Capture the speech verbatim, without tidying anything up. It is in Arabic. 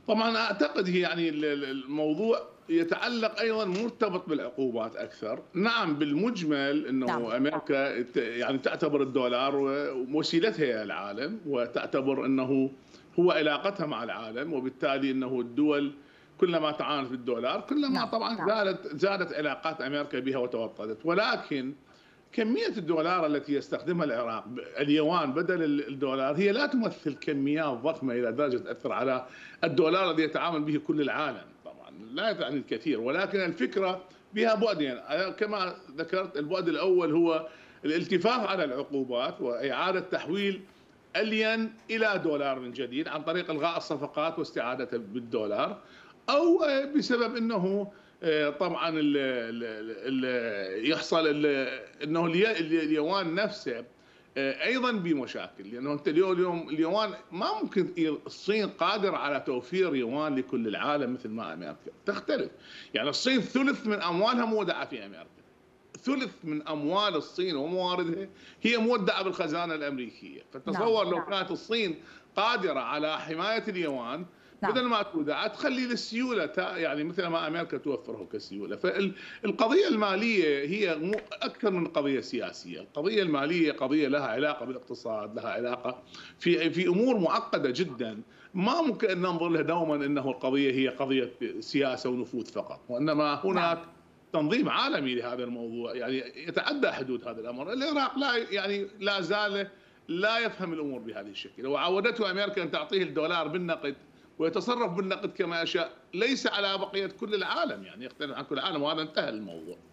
طبعًا أعتقد هي يعني ال ال الموضوع يتعلق أيضًا مرتبط بالعقوبات أكثر، نعم بالمجمل نعم، إنه أمريكا ت يعني تعتبر الدولار وسيلتها إلى العالم، وتعتبر أنه هو علاقتها مع العالم، وبالتالي أنه الدول كلما تعاملت بالدولار كلما نعم، طبعًا زادت زادت علاقات أمريكا بها وتوطدت، ولكن كمية الدولار التي يستخدمها العراق ب اليوان بدل ال الدولار هي لا تمثل كميات ضخمة إلى درجة تأثر على الدولار الذي يتعامل به كل العالم طبعًا، لا تعني الكثير، ولكن الفكرة بها بُعدين، أنا كما ذكرت البُعد الأول هو الالتفاف على العقوبات وإعادة تحويل الين إلى دولار من جديد عن طريق إلغاء الصفقات واستعادتها بالدولار، أو بسبب أنه آآ طبعًا ال ال ال يحصل ال إنه الي ال اليوان نفسه آآ أيضًا بمشاكل، لأنه أنت اليو اليوم اليوان ما ممكن ي الصين قادرة على توفير يوان لكل العالم مثل ما أمريكا، تختلف، يعني الصين ثلث من أموالها مودعة في أمريكا، ثلث من أموال الصين ومواردها هي مودعة بالخزانة الأمريكية، نعم، فتصور لو كانت الصين قادرة على حماية اليوان نعم، بدل ما تودع تخلي للسيولة تا يعني مثل ما أمريكا توفره كسيولة، فالقضية المالية هي مو أكثر من قضية سياسية، القضية المالية قضية لها علاقة بالاقتصاد، لها علاقة في في أمور معقدة جدًا، ما ممكن أن ننظر لها دومًا أنه القضية هي قضية سياسة ونفوذ فقط، وإنما نعم، هناك تنظيم عالمي لهذا الموضوع، يعني يتعدى حدود هذا الأمر، العراق لا يعني لا زال لا يفهم الأمور بهذه الشكل، وعودته أمريكا أن تعطيه الدولار بالنقد ويتصرف بالنقد كما يشاء، ليس على بقية كل العالم، يعني يختلف عن كل العالم وهذا انتهى الموضوع.